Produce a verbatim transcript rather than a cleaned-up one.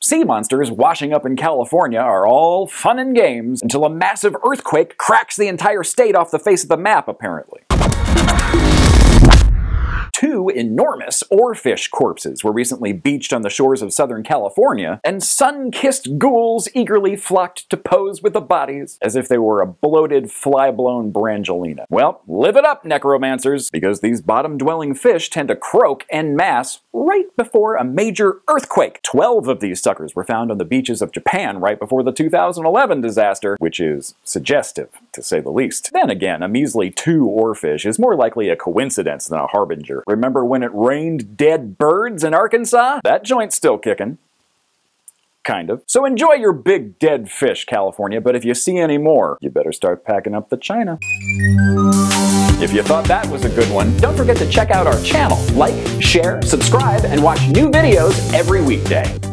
sea monsters washing up in California are all fun and games until a massive earthquake cracks the entire state off the face of the map, apparently. Two enormous oarfish corpses were recently beached on the shores of Southern California, and sun-kissed ghouls eagerly flocked to pose with the bodies as if they were a bloated, fly-blown Brangelina. Well, live it up, necromancers, because these bottom-dwelling fish tend to croak en masse right before a major earthquake. Twelve of these suckers were found on the beaches of Japan right before the two thousand eleven disaster, which is suggestive, to say the least. Then again, a measly two oarfish is more likely a coincidence than a harbinger. Remember when it rained dead birds in Arkansas? That joint's still kicking. Kind of. So enjoy your big dead fish, California, but if you see any more, you better start packing up the china. If you thought that was a good one, don't forget to check out our channel. Like, share, subscribe, and watch new videos every weekday.